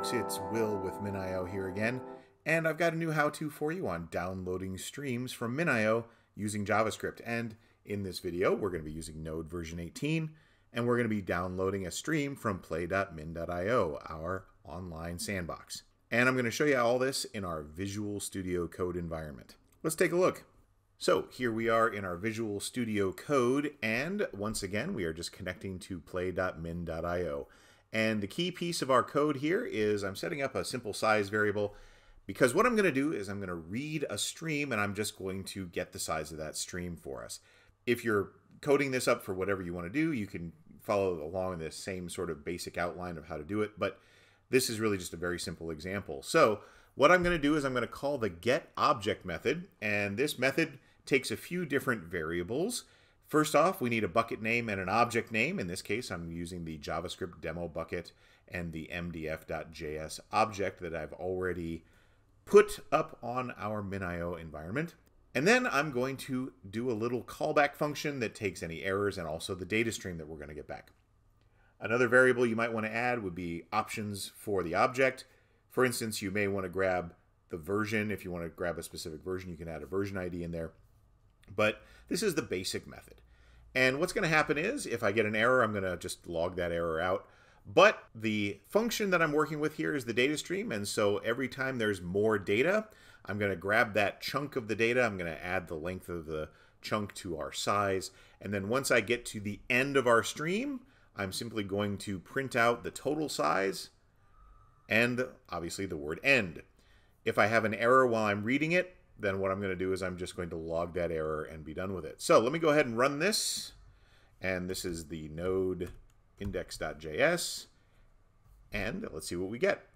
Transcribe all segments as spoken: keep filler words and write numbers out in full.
folks, it's Will with MinIO here again, and I've got a new how-to for you on downloading streams from MinIO using JavaScript. And in this video, we're going to be using Node version eighteen, and we're going to be downloading a stream from play dot min dot i o, our online sandbox. And I'm going to show you all this in our Visual Studio Code environment. Let's take a look. So here we are in our Visual Studio Code, and once again, we are just connecting to play dot min dot i o. And the key piece of our code here is I'm setting up a simple size variable, because what I'm going to do is I'm going to read a stream and I'm just going to get the size of that stream for us. If you're coding this up for whatever you want to do, you can follow along this same sort of basic outline of how to do it, but this is really just a very simple example. So what I'm going to do is I'm going to call the getObject method, and this method takes a few different variables. First off, we need a bucket name and an object name. In this case, I'm using the JavaScript demo bucket and the m d f dot j s object that I've already put up on our MinIO environment. And then I'm going to do a little callback function that takes any errors and also the data stream that we're going to get back. Another variable you might want to add would be options for the object. For instance, you may want to grab the version. If you want to grab a specific version, you can add a version I D in there. But this is the basic method. And what's going to happen is if I get an error, I'm going to just log that error out. But the function that I'm working with here is the data stream. And so every time there's more data, I'm going to grab that chunk of the data. I'm going to add the length of the chunk to our size. And then once I get to the end of our stream, I'm simply going to print out the total size and obviously the word end. If I have an error while I'm reading it, then what I'm going to do is I'm just going to log that error and be done with it. So let me go ahead and run this. And this is the node index dot j s. And let's see what we get.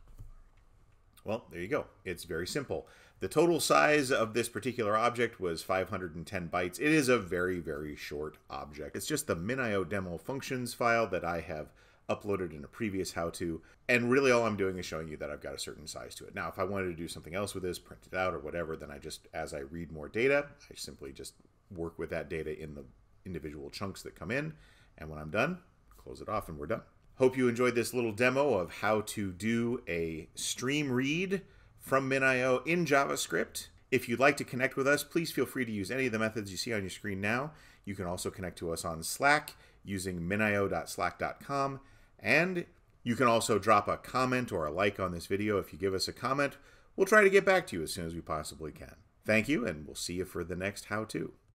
Well, there you go. It's very simple. The total size of this particular object was five hundred ten bytes. It is a very, very short object. It's just the MinIO demo functions file that I have uploaded in a previous how-to, and really all I'm doing is showing you that I've got a certain size to it. Now, if I wanted to do something else with this, print it out or whatever, then I just, as I read more data, I simply just work with that data in the individual chunks that come in, and when I'm done, close it off and we're done. Hope you enjoyed this little demo of how to do a stream read from MinIO in JavaScript. If you'd like to connect with us, please feel free to use any of the methods you see on your screen now. You can also connect to us on Slack using min i o dot slack dot com. And you can also drop a comment or a like on this video. If you give us a comment, we'll try to get back to you as soon as we possibly can. Thank you, and we'll see you for the next how-to.